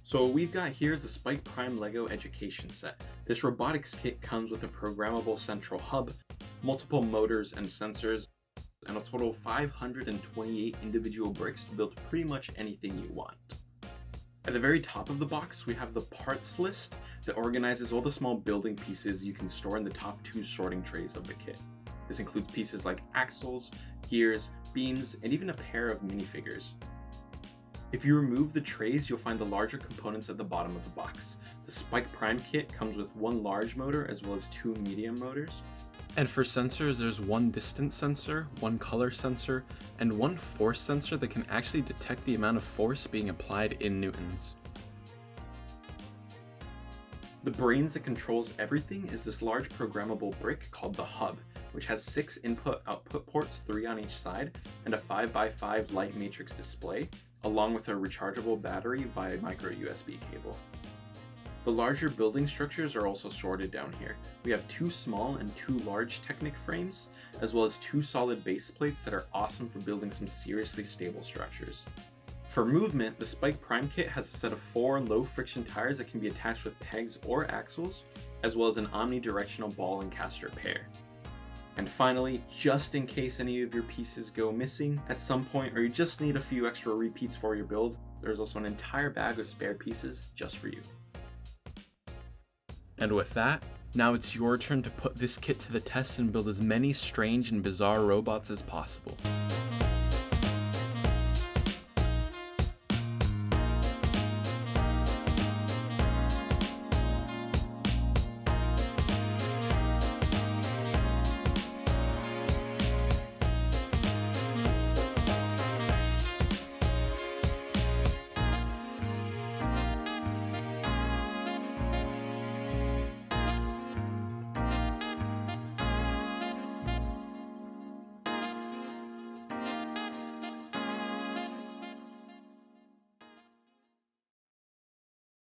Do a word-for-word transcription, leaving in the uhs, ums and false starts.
So what we've got here is the Spike Prime LEGO Education Set. This robotics kit comes with a programmable central hub, multiple motors and sensors, and a total of five hundred twenty-eight individual bricks to build pretty much anything you want. At the very top of the box, we have the parts list that organizes all the small building pieces you can store in the top two sorting trays of the kit. This includes pieces like axles, gears, beams, and even a pair of minifigures. If you remove the trays, you'll find the larger components at the bottom of the box. The Spike Prime kit comes with one large motor as well as two medium motors. And for sensors, there's one distance sensor, one color sensor, and one force sensor that can actually detect the amount of force being applied in newtons. The brains that controls everything is this large programmable brick called the hub, which has six input-output ports, three on each side, and a five by five light matrix display, along with a rechargeable battery via micro U S B cable. The larger building structures are also sorted down here. We have two small and two large Technic frames, as well as two solid base plates that are awesome for building some seriously stable structures. For movement, the Spike Prime kit has a set of four low friction tires that can be attached with pegs or axles, as well as an omnidirectional ball and caster pair. And finally, just in case any of your pieces go missing at some point or you just need a few extra repeats for your build, there's also an entire bag of spare pieces just for you. And with that, now it's your turn to put this kit to the test and build as many strange and bizarre robots as possible.